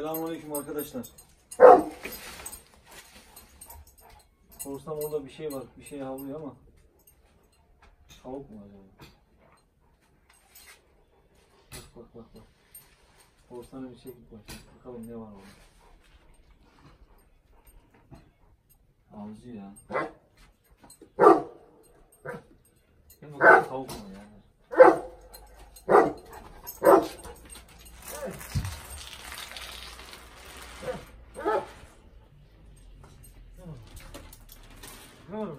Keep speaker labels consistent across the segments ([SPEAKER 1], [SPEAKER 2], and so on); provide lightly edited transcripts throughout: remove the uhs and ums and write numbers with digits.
[SPEAKER 1] Selamünaleyküm arkadaşlar. Sorsam orada bir şey var. Bir şey havlıyor ama tavuk mu acaba? Bak. Korsanı bir çekip bakalım ne var orada. Avcı ya. Hem bakalım tavuk mu yani? Ne var orada?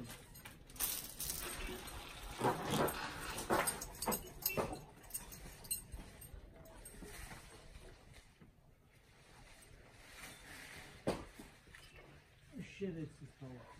[SPEAKER 1] Şerefsiz tavuk.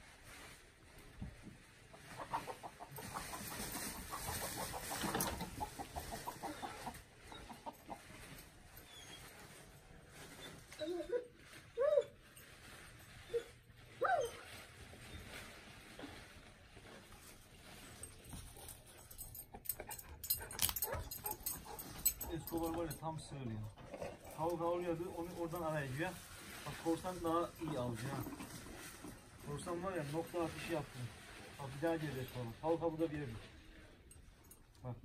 [SPEAKER 1] Escobar var ya tam söylüyor. Tavuk avlıyordu, onu oradan arayacak. Bak korsan daha iyi avcı ha. Korsan var ya nokta atışı yaptı. Bak bir daha gelecek tavuk. Tavuk ha burada bir yerde. Bak.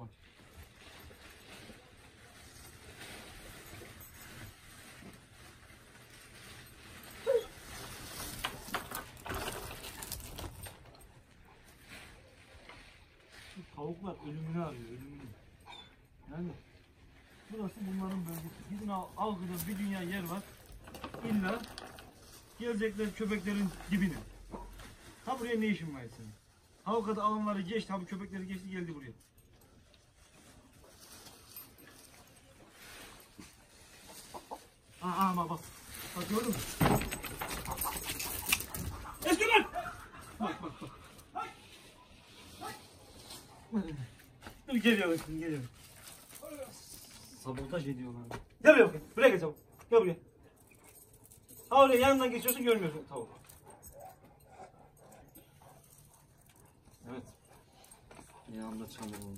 [SPEAKER 1] Şu tavuklar ölümünü arıyor, ölümünü. Yani burası bunların bölgesi. Bizim algıda bir dünya yer var. İlla gelecekler köpeklerin dibine. Ha buraya ne işin var senin? Havukada alanları geçti, ha bu köpekleri geçti geldi buraya. Bak. Bak gördün mü? Eskeler! Bak. Dur geliyor. Sabotaj ediyorlar. Gel buraya bakayım. Buraya gel çabuk. Gel buraya. Ha oraya yanından geçiyorsun görmüyorsun tavuk. Evet. Yanımda çamur oldu.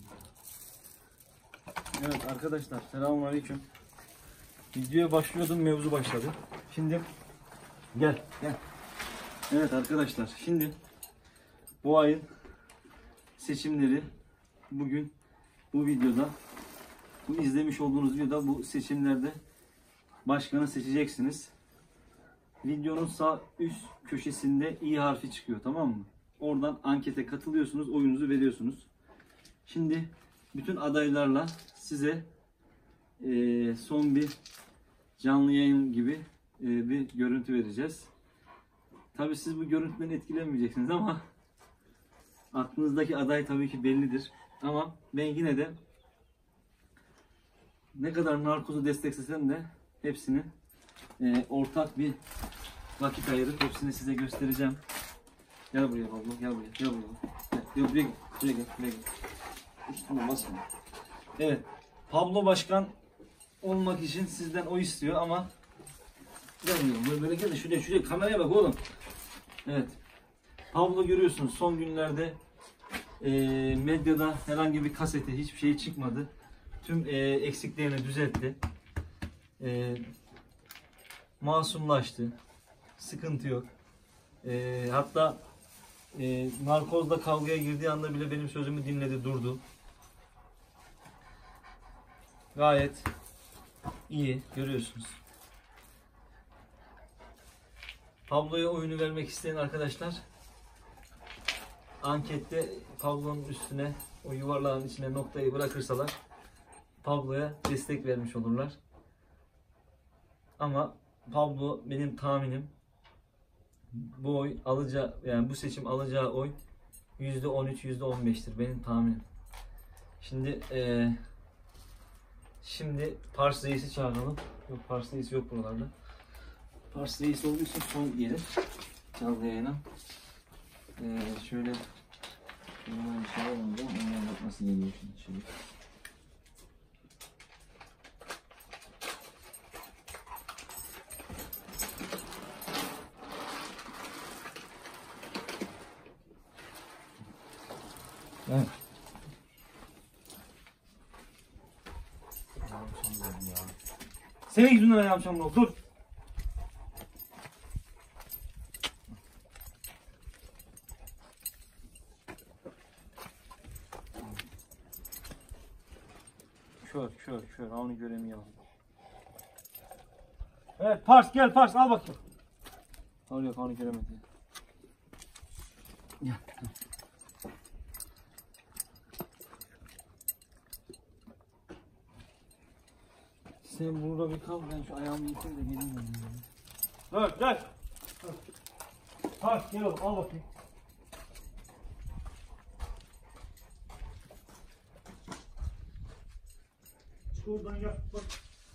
[SPEAKER 1] Evet arkadaşlar selamünaleyküm. Videoya başlıyordum, mevzu başladı. Şimdi gel. Evet arkadaşlar şimdi bu ayın seçimleri bugün bu videoda, bu izlemiş olduğunuz videoda bu seçimlerde başkanı seçeceksiniz. Videonun sağ üst köşesinde i harfi çıkıyor, tamam mı? Oradan ankete katılıyorsunuz, oyunuzu veriyorsunuz. Şimdi bütün adaylarla size son bir canlı yayın gibi bir görüntü vereceğiz. Tabii siz bu görüntüden etkilenmeyeceksiniz ama aklınızdaki aday tabii ki bellidir. Ama ben yine de ne kadar narkozu desteklesem de hepsini ortak bir vakit ayırıp hepsini size göstereceğim. Gel buraya Pablo, gel buraya. Gel. Üstüne basma. Evet, Pablo başkan olmak için sizden oy istiyor ama gelmiyor. Böyle gel de şuraya kameraya bak oğlum. Evet. Pablo görüyorsunuz son günlerde medyada herhangi bir kasete hiçbir şey çıkmadı. Tüm eksiklerini düzeltti. Masumlaştı. Sıkıntı yok. Hatta narkozla kavgaya girdiği anda bile benim sözümü dinledi, durdu. Gayet iyi, görüyorsunuz. Pablo'ya oyunu vermek isteyen arkadaşlar ankette Pablo'nun üstüne, o yuvarlağın içine noktayı bırakırsalar Pablo'ya destek vermiş olurlar. Ama Pablo benim tahminim bu oy alacağı, yani bu seçim alacağı oy %13, %15'tir benim tahminim. Şimdi Pars Reis'i çağıralım. Yok, Pars Reis yok buralarda. Pars Reis olduğu için son yeri canlı yayına. Şöyle bundan bir şey olunca ondan bak nasıl geliyor şimdi. Evet. Senin yüzünden ayağım çamur oldu. Dur. Kör. Onu göremiyorum. Evet Pars gel Pars al bakayım. Yok onu göremedi. Gel. Sen burada bir kal, ben şu ayağımı yıkayım da geleyim. Gel. Pars gel oğlum al bakayım. Şuradan yap bak.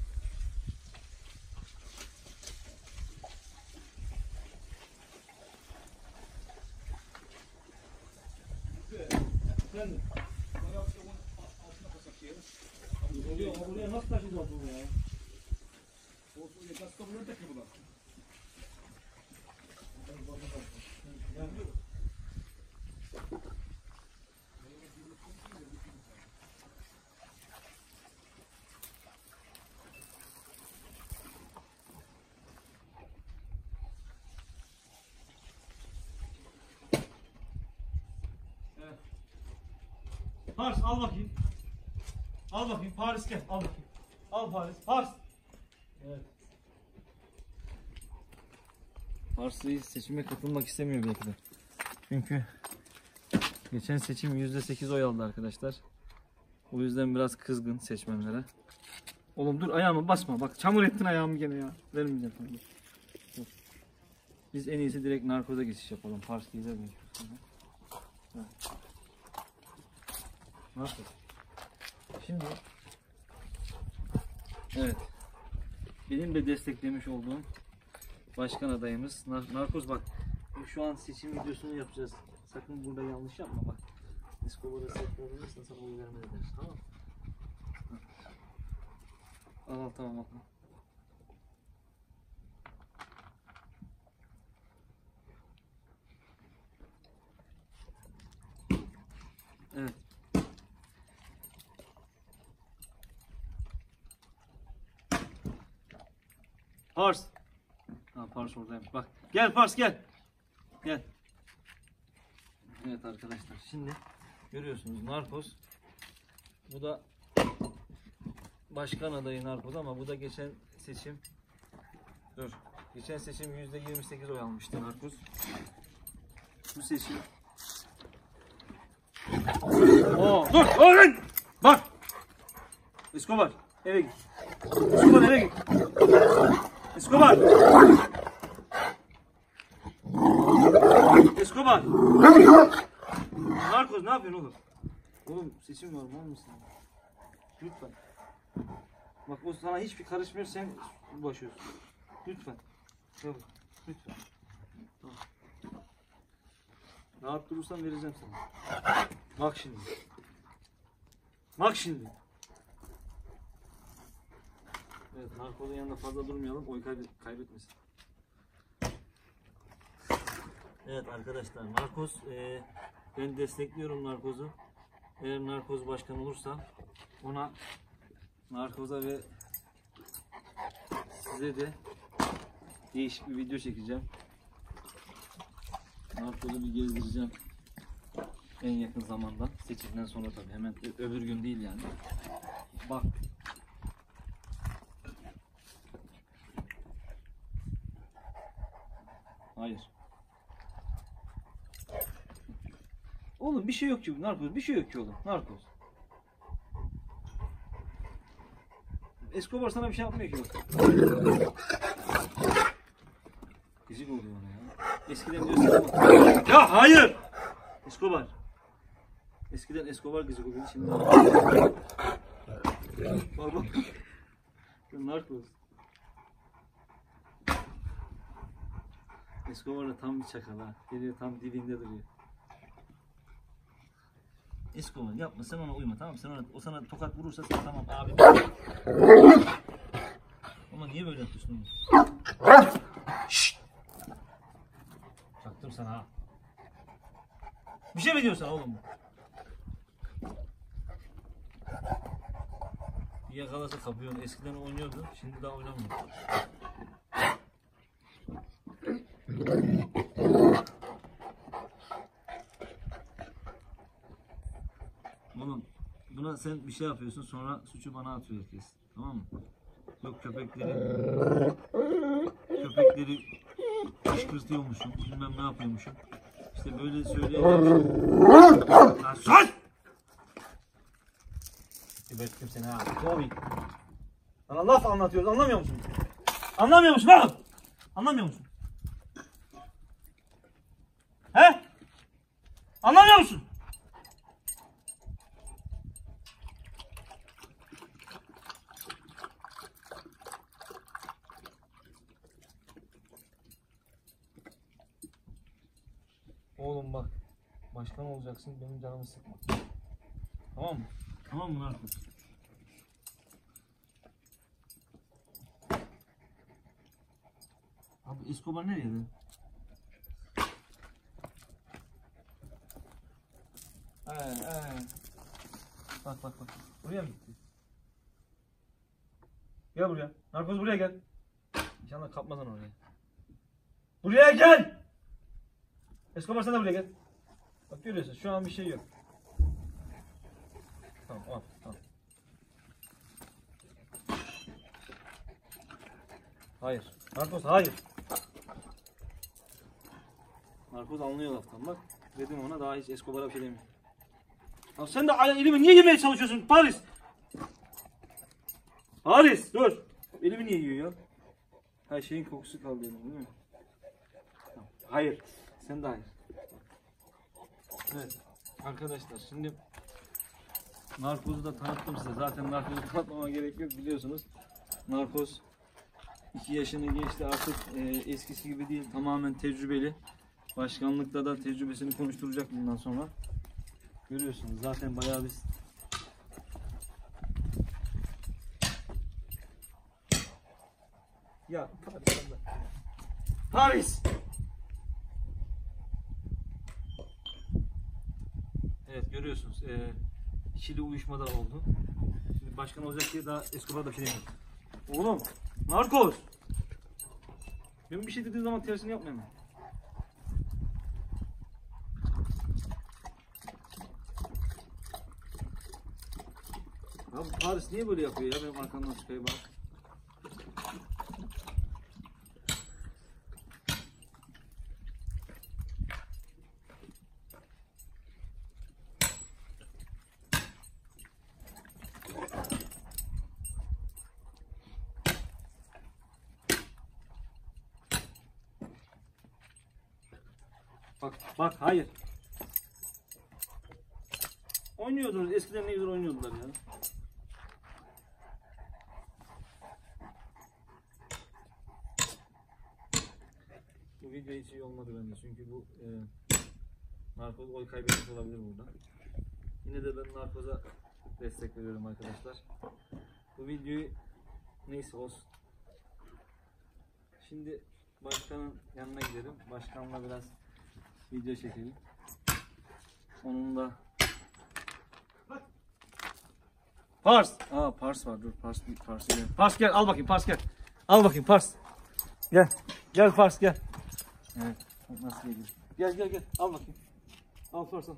[SPEAKER 1] Sen de. Buraya nasıl taşıyacağız bunu ya? Olsun ya, nasıl kabul edecek mi bunlar? Evet. Pars al bakayım. Al bakayım Paris gel al bakayım. Al Pars. Evet. Pars'ı seçime katılmak istemiyor belki de. Çünkü geçen seçim %8 oy aldı arkadaşlar. O yüzden biraz kızgın seçmenlere. Oğlum dur ayağımı basma. Bak çamur ettin ayağımı gene ya. Vermeyeceğim sana. Dur. Biz en iyisi direkt narkoza geçiş yapalım. Pars gider mi? Evet. Narkoz. Şimdi evet. Benim de desteklemiş olduğum başkan adayımız Narkoz bak. Şu an seçim videosunu yapacağız. Sakın burada yanlış yapma bak. Escobar'a sekreterlersen sana oy vermez ederiz. Tamam mı? Al tamam. Evet. Pars. Pars oradaymış. Bak. Gel Pars gel. Gel. Evet arkadaşlar. Şimdi görüyorsunuz Narkoz. Bu da başkan adayı Narkoz ama bu da geçen seçim. Dur. Geçen seçim %28 oy almıştı Narkoz. Bu seçim. Dur. Oğlum. Bak. Escobar. Eve git. Escobar eve git. Escobar. Narkoz ne yapıyorsun oğlum? Oğlum seçim var mı mısın? Lütfen. Bak o sana hiçbir karışmıyor sen uğraşıyorsun. Lütfen. Lütfen. Tamam. Rahat durursan vereceğim sana. Bak şimdi. Evet, narkozun yanında fazla durmayalım, oy kaybetmesin. Evet arkadaşlar, narkoz, ben destekliyorum narkozu. Eğer narkoz başkan olursa, ona, narkoza ve size de değişik bir video çekeceğim. Narkozu bir gezdireceğim. En yakın zamanda, seçimden sonra tabii, hemen öbür gün değil yani. Bak. Hayır. Oğlum bir şey yok ki narkoz. Bir şey yok ki oğlum. Narkoz. Escobar sana bir şey yapmıyor ki. Gıcık oluyor ona ya. Eskiden diyorsun ama. Ya hayır. Escobar. Eskiden Escobar gıcık oluyordu şimdi. Bak. Narkoz. Escobar da tam bir çakal ha. Geliyor tam dibinde duruyor. Escobar yapma sen ona uyma tamam mı? O sana tokat vurursa sen tamam abi. Ama niye böyle yapıyorsun oğlum? Şşt! Çaktım sana ha. Bir şey mi diyorsun oğlum bu? Yakalasa kapıyorsun. Eskiden oynuyordu. Şimdi daha oynamıyor. Oğlum buna sen bir şey yapıyorsun, sonra suçu bana atıyor herkes. Tamam mı? Yok köpekleri kışkırtıyormuşum, bilmem ne yapıyormuşum. İşte böyle söyleyemem. Lan sus! Geberttim seni ha. Abi. Sana laf anlatıyoruz, anlamıyor musun? Anlamıyor musun oğlum? Anlamıyor musun? He? Anlamıyor musun? Oğlum bak, başkan olacaksın, benim canımı sıkma. Tamam mı? Tamam mı Narkoz? Abi Escobar nereye lan? Bak. Buraya mı gitti? Gel buraya. Narkoz buraya gel. İnşallah kapmadan oraya. Buraya gel! Escobar sen de buraya gel. Bak görüyorsun şu an bir şey yok. Tamam. Hayır. Narkoz hayır. Narkoz anlıyor laftan bak. Dedim ona daha hiç Escobar'a bir şey demiyor. Ya sen de elimi niye yemeye çalışıyorsun Paris? Paris dur. Elimi niye yiyor ya? Her şeyin kokusu kaldı elimde değil mi? Hayır. Sen de hayır. Evet. Arkadaşlar şimdi Narkoz'u da tanıttım size. Zaten Narkoz'u tanıtmama gerek yok biliyorsunuz. Narkoz 2 yaşını geçti artık eskisi gibi değil. Tamamen tecrübeli. Başkanlıkta da tecrübesini konuşturacak bundan sonra. Görüyorsunuz zaten bayağı biz ya Paris. Evet görüyorsunuz ikili uyuşma da oldu. Şimdi başkan olacak diye daha Escobar da bir şey demiyor. Oğlum Narkoz. Ben bir şey dediğim zaman tersini yapmayayım. Abi Paris niye böyle yapıyor ya benim arkamdan çıkıyor bak. Bak hayır. Oynuyordunuz eskiden ne güzel oynuyordular ya. Bu video hiç iyi olmadı bende çünkü bu Narkoz oy kaybetmiş olabilir burada. Yine de ben Narkoz'a destek veriyorum arkadaşlar. Bu videoyu neyse olsun. Şimdi başkanın yanına gidelim. Başkanla biraz video çekelim. Onunla Pars. Pars var. Dur Pars gel. Pars gel. Al bakayım Pars gel. Al bakayım Pars. Gel. Gel Pars gel. Evet. Nasıl geliyor? Gel. Al bakayım. Al Pars al.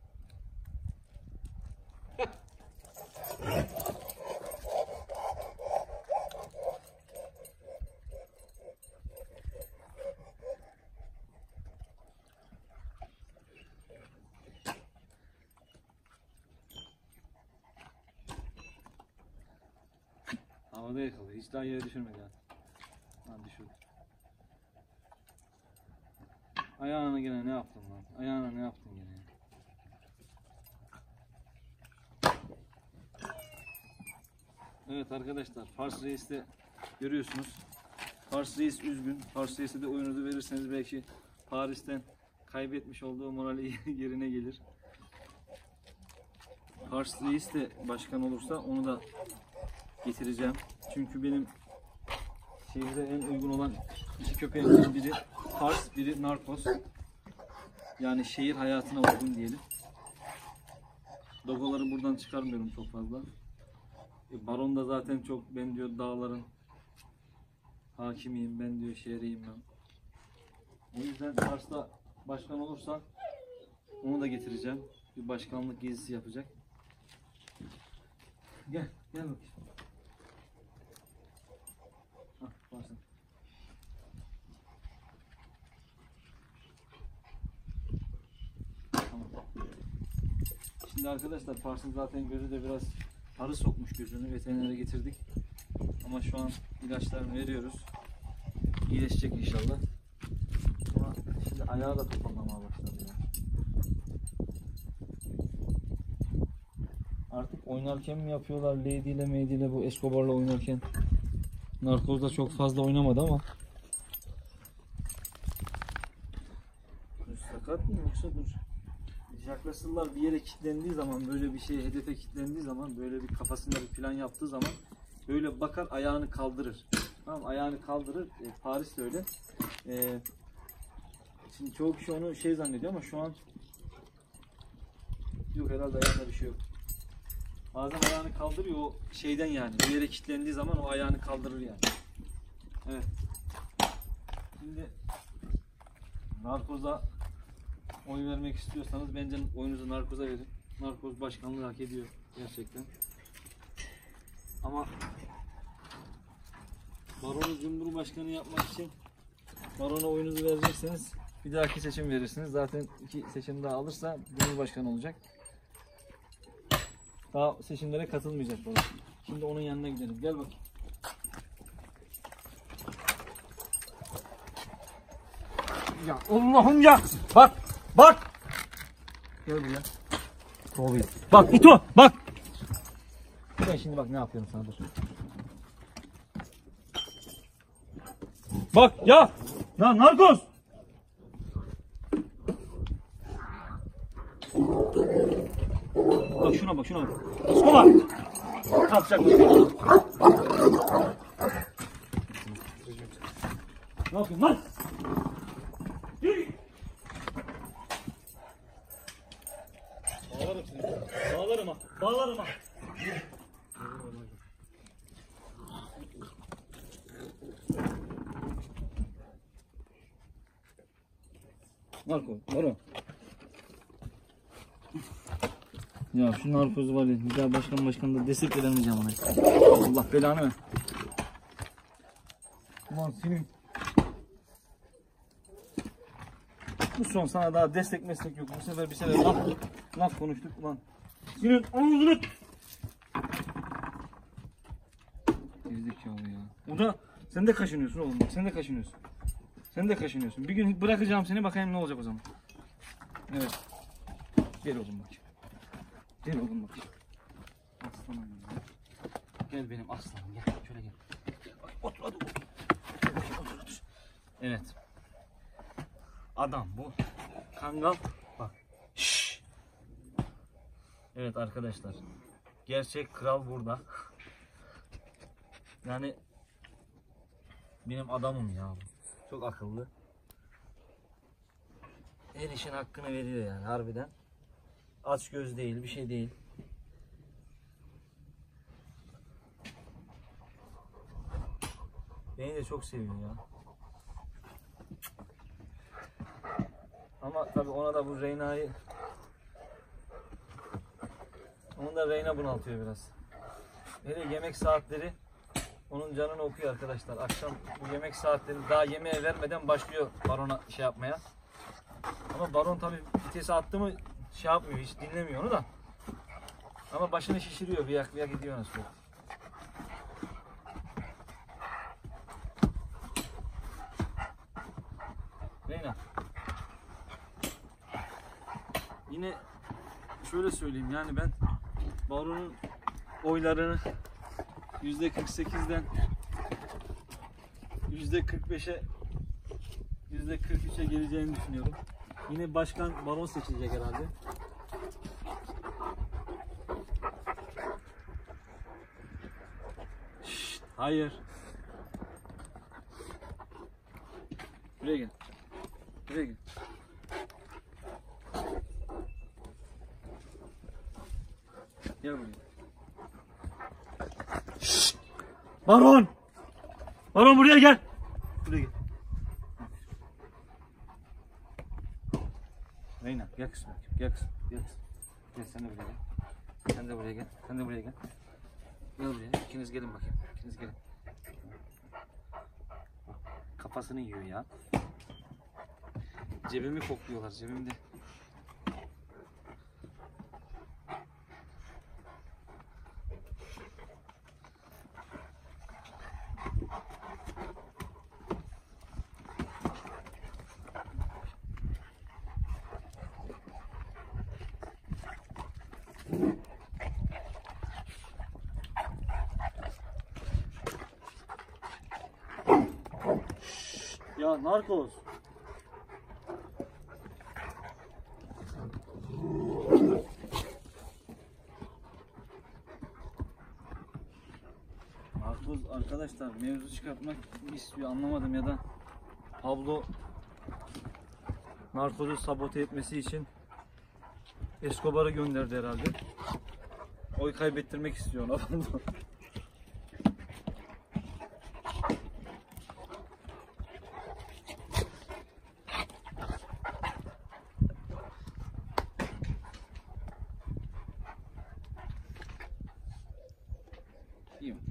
[SPEAKER 1] Havada yakalıyor. Hiç daha yere düşürmedi ha. Düşürdü. Ayağına gene ne yaptın lan? Ayağına ne yaptın gene? Evet arkadaşlar, Pars Reis'te görüyorsunuz. Pars Reis üzgün. Pars Reis'e de oyunuzu verirseniz belki Paris'ten kaybetmiş olduğu morali yerine gelir. Pars Reis de başkan olursa onu da getireceğim. Çünkü benim şehre en uygun olan iki köpeğimden biri Pars, biri Narkoz. Yani şehir hayatına uygun diyelim. Dogoları buradan çıkarmıyorum çok fazla. Baron da zaten çok, ben diyor dağların hakimiyim, ben diyor şehriyim ben. O yüzden Pars'ta başkan olursa onu da getireceğim. Bir başkanlık gezisi yapacak. Gel bakayım. Varsın. Tamam. Şimdi arkadaşlar Pars'ın zaten gözü de biraz arı sokmuş gözünü, veterinere getirdik. Ama şu an ilaçlarını veriyoruz. İyileşecek inşallah. Ama şimdi ayağı da toplamaya başladı ya. Artık oynarken mi yapıyorlar, Lady ile Mady ile bu Escobar'la oynarken? Narkozda çok fazla oynamadı ama. Sakat mı yoksa dur. Yaklaşırlar bir yere kilitlendiği zaman, böyle bir şeye hedefe kilitlendiği zaman, böyle bir kafasında bir plan yaptığı zaman böyle bakar, ayağını kaldırır. Tamam, ayağını kaldırır. Paris de öyle. Şimdi çoğu kişi onu şey zannediyor ama şu an yok, herhalde ayağında bir şey yok. Bazen ayağını kaldırıyor o şeyden, yani bir yere kilitlendiği zaman o ayağını kaldırır yani. Evet. Şimdi narkoza oy vermek istiyorsanız bence oyunuzu narkoza verin. Narkoz başkanlığı hak ediyor gerçekten. Ama Baron'u Cumhurbaşkanı yapmak için Baron'a oyunuzu verecekseniz bir dahaki seçim verirsiniz. Zaten 2 seçim daha alırsa Cumhurbaşkanı olacak. Daha seçimlere katılmayacak Baron. Şimdi onun yanına gidelim. Gel bakayım. Ya Allah'ım ya. Bak. Gel buraya. Oluyor. Bak İto, bak. Ben şimdi bak ne yapıyorum sana, dur. Bak ya. Ya narkoz. Bak şuna bak. Escobar. Ne yapacak bu? Ne yapıyorsun lan? Bağlarım ha. Narko, Baron. Ya şu narkozu var ya, bir daha başkan da destek veremeyeceğim ona. Allah belanı ver. Ulan senin. Bu son sana daha destek yok. Bu sefer bir sefer laf konuştuk ulan. Senin ağzını. Gerizekalı ya. O da sen de kaşınıyorsun oğlum, bak sen de kaşınıyorsun. Bir gün bırakacağım seni, bakayım ne olacak o zaman. Evet. Gel oğlum bak. Aslanım ya. Gel benim aslanım, gel. Şöyle gel. Otur hadi. Otur. Evet. Adam bu. Kangal. Bak. Şşş. Evet arkadaşlar. Gerçek kral burada. Yani benim adamım ya. Çok akıllı. Her işin hakkını veriyor yani harbiden. Aç göz değil, bir şey değil. Beni de çok seviyor ya. Ama tabii ona da bu Reyna'yı, onu da Reyna bunaltıyor biraz. Hele yemek saatleri onun canını okuyor arkadaşlar. Akşam bu yemek saatleri, daha yemeğe vermeden başlıyor Baron'a şey yapmaya. Ama Baron tabii vitesi attı mı şey yapmıyor, hiç dinlemiyor onu da. Ama başını şişiriyor, bir yak gidiyor nasıl. Reyna. Yine şöyle söyleyeyim, yani ben Baron'un oylarını %48'den %45'e %43'e geleceğini düşünüyorum. Yine başkan Baron seçilecek herhalde. Şşt, hayır. Buraya gel. Gel buraya. Şşt! Baron buraya gel. Reyna gel kızım. Gel sen de buraya gel. Gel buraya. İkiniz gelin bakayım. İkiniz gelin. Kafasını yiyor ya. Cebimi kokluyorlar, cebimde. Ya narkoz. Narkoz arkadaşlar mevzu çıkartmak istiyor, anlamadım, ya da Pablo narkozu sabote etmesi için Escobar'ı gönderdi herhalde. Oy kaybettirmek istiyor ona. İyi mi?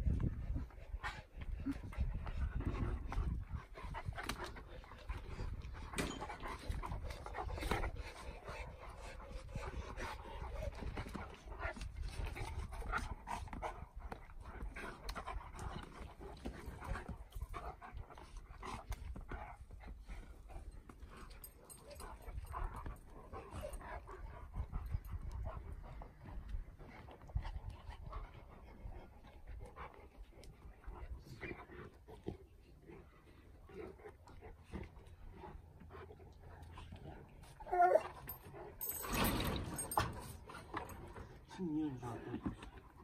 [SPEAKER 1] Niye öyle yapıyorsun?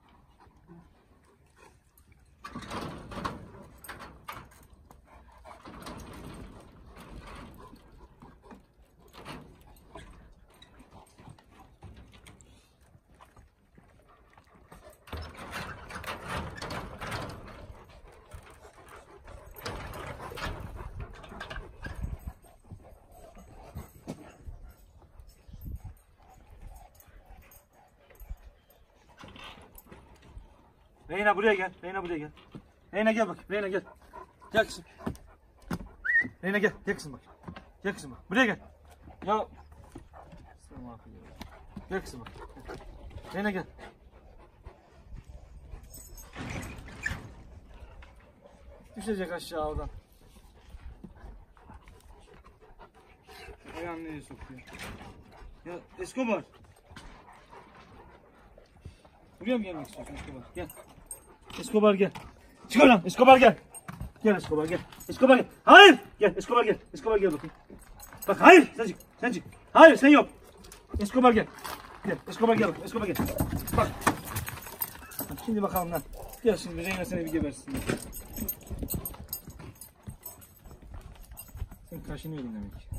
[SPEAKER 1] Reyna buraya gel. Reyna buraya gel. Reyna gel bak. Reyna gel. Gel kızım. Reyna gel. Gel kızım bak. Gel kızım bak. Buraya gel. Ya. Gel kızım bak. Reyna gel. Düşecek aşağı oradan. Ayağını nereye sokuyor? Ya Escobar. Buraya mı gelmek istiyorsun Escobar? Gel. Escobar gel. Çık oradan. Escobar gel. Gel Escobar gel. Escobar gel. Hayır. Gel Escobar gel. Escobar gel bakayım. Bak hayır. Sen çık. Sen çık. Hayır sen yok. Escobar gel. Gel. Escobar gel. Escobar gel. Bak. Bak şimdi bakalım lan. Gel şimdi Reyna seni bir gebersin. Sen kaşınıyordun demek ki.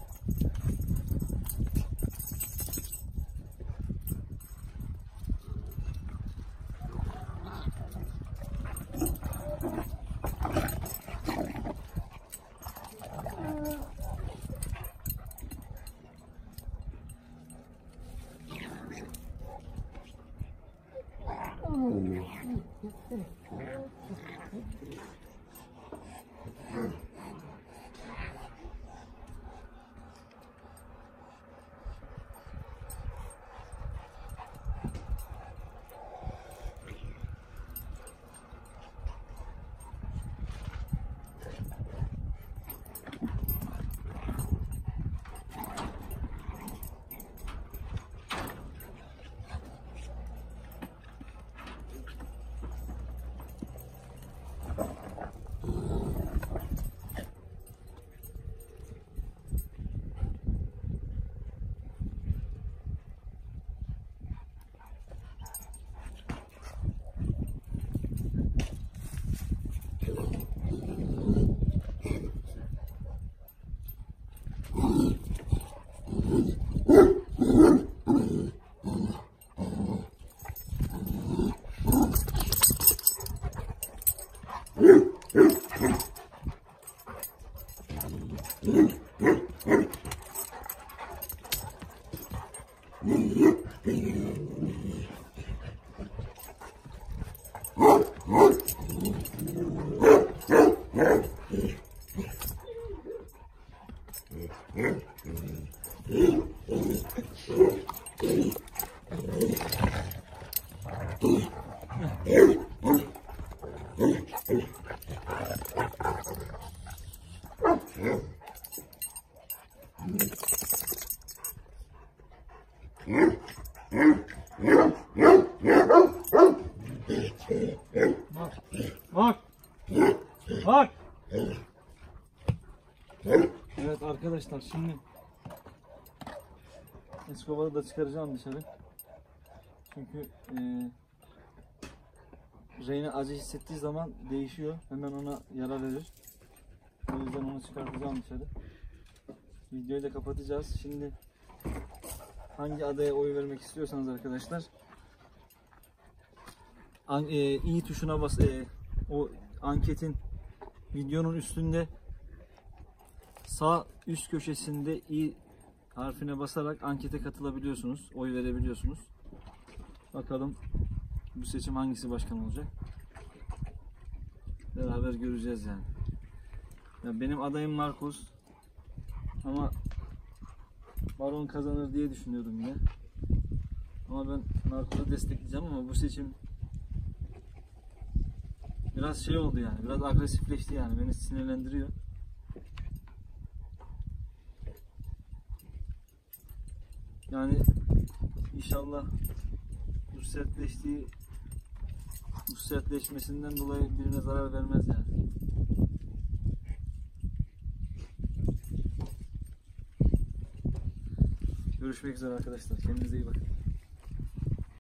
[SPEAKER 1] Bak. Bak. Evet arkadaşlar, şimdi Escobar'ı da çıkaracağım dışarı. Çünkü Reyna acı hissettiği zaman değişiyor. Hemen ona yara verir. O yüzden onu çıkartacağım dışarı. Videoyu da kapatacağız. Şimdi hangi adaya oy vermek istiyorsanız arkadaşlar, i tuşuna bas. O anketin videonun üstünde sağ üst köşesinde i harfine basarak ankete katılabiliyorsunuz. Oy verebiliyorsunuz. Bakalım bu seçim hangisi başkan olacak? Beraber göreceğiz yani. Ya benim adayım Marcos. Ama Baron kazanır diye düşünüyordum yine. Ama ben Marcos'u destekleyeceğim ama bu seçim biraz şey oldu yani. Biraz agresifleşti yani. Beni sinirlendiriyor. Yani inşallah bu sertleşmesinden dolayı birine zarar vermez yani. Görüşmek üzere arkadaşlar. Kendinize iyi bakın.